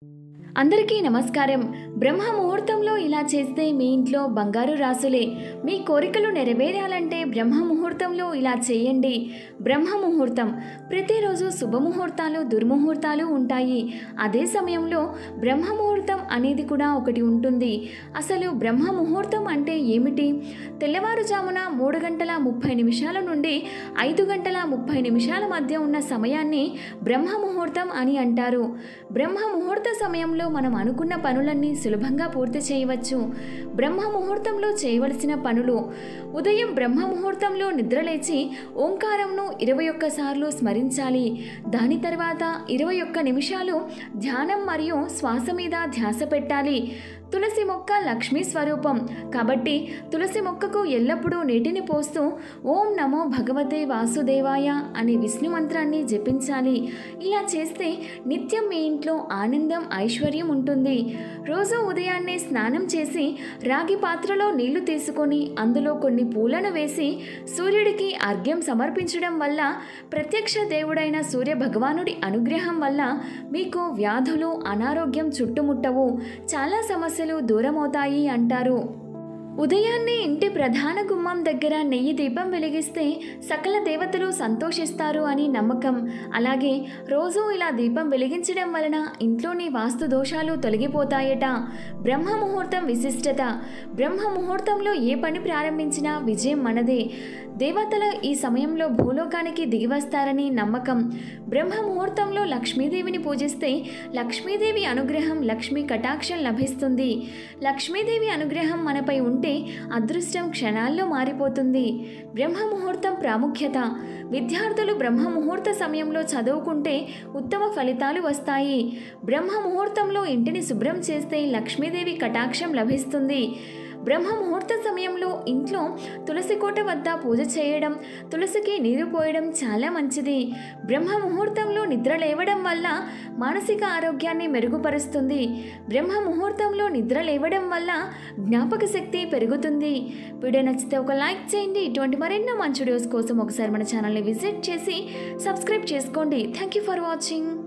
అందరికీ నమస్కారం. బ్రహ్మ ముహూర్తంలో ఇలా చేస్తే మీ ఇంట్లో బంగారు రాసులే. మీ కోరికలు నెరవేరాలంటే బ్రహ్మ ముహూర్తంలో ఇలా చేయండి. బ్రహ్మ ముహూర్తం ప్రతిరోజు శుభముహూర్తాలు, దుర్ముహూర్తాలు ఉంటాయి. అదే సమయంలో బ్రహ్మ ముహూర్తం అనేది కూడా ఒకటి ఉంటుంది. అసలు బ్రహ్మ ముహూర్తం అంటే ఏమిటి? తెల్లవారుజామున 3:30 నుండి 5:30 మధ్య ఉన్న సమయాన్ని బ్రహ్మ ముహూర్తం అని అంటారు. బ్రహ్మ ముహూర్త సమయంలో మనం అనుకున్న పనులన్నీ సులభంగా పూర్తి చేయవచ్చు. బ్రహ్మ ముహూర్తంలో చేయవలసిన పనులు: ఉదయం బ్రహ్మ ముహూర్తంలో నిద్రలేచి ఓంకారంను 21 సార్లు స్మరించాలి. దాని తర్వాత 21 నిమిషాలు ధ్యానం మరియు శ్వాస మీద ధ్యాస పెట్టాలి. తులసి మొక్క లక్ష్మీ స్వరూపం కాబట్టి తులసి మొక్కకు ఎల్లప్పుడూ నీటిని పోస్తూ ఓం నమో భగవతే వాసుదేవాయ అనే విష్ణు మంత్రాన్ని జపించాలి. ఇలా చేస్తే నిత్యం మీ ఇంట్లో ఆనందం, ఐశ్వర్యం ఉంటుంది. రోజు ఉదయాన్నే స్నానం చేసి రాగి పాత్రలో నీళ్లు తీసుకొని అందులో కొన్ని పూలను వేసి సూర్యుడికి అర్ఘ్యం సమర్పించడం వల్ల, ప్రత్యక్ష దేవుడైన సూర్య భగవానుడి అనుగ్రహం వల్ల మీకు వ్యాధులు, అనారోగ్యం చుట్టుముట్టవు. చాలా సమస్యలు దూరమవుతాయి అంటారు. ఉదయాన్నే ఇంటి ప్రధాన గుమ్మం దగ్గర నెయ్యి దీపం వెలిగిస్తే సకల దేవతలు సంతోషిస్తారు అని నమ్మకం. అలాగే రోజు ఇలా దీపం వెలిగించడం వలన ఇంట్లోని వాస్తు దోషాలు తొలగిపోతాయట. బ్రహ్మ ముహూర్తం విశిష్టత: బ్రహ్మ ముహూర్తంలో ఏ పని ప్రారంభించినా విజయం మనదే. దేవతలు ఈ సమయంలో భూలోకానికి దిగివస్తారని నమ్మకం. బ్రహ్మ ముహూర్తంలో లక్ష్మీదేవిని పూజిస్తే లక్ష్మీదేవి అనుగ్రహం, లక్ష్మీ కటాక్షం లభిస్తుంది. లక్ష్మీదేవి అనుగ్రహం మనపై ఉంటే అదృష్టం క్షణాల్లో మారిపోతుంది. బ్రహ్మ ముహూర్తం ప్రాముఖ్యత: విద్యార్థులు బ్రహ్మ ముహూర్త సమయంలో చదువుకుంటే ఉత్తమ ఫలితాలు వస్తాయి. బ్రహ్మ ముహూర్తంలో ఇంటిని శుభ్రం చేస్తే లక్ష్మీదేవి కటాక్షం లభిస్తుంది. బ్రహ్మ ముహూర్త సమయంలో ఇంట్లో తులసి కోట వద్ద పూజ చేయడం, తులసికి నీరు పోయడం చాలా మంచిది. బ్రహ్మ ముహూర్తంలో నిద్ర లేవడం వల్ల మానసిక ఆరోగ్యాన్ని మెరుగుపరుస్తుంది. బ్రహ్మ ముహూర్తంలో నిద్ర లేవడం వల్ల జ్ఞాపక శక్తి పెరుగుతుంది. వీడియో నచ్చితే ఒక లైక్ చేయండి. ఇటువంటి మరెన్నో మంచి వీడియోస్ కోసం ఒకసారి మన ఛానల్ని విజిట్ చేసి సబ్స్క్రైబ్ చేసుకోండి. Thank you for watching.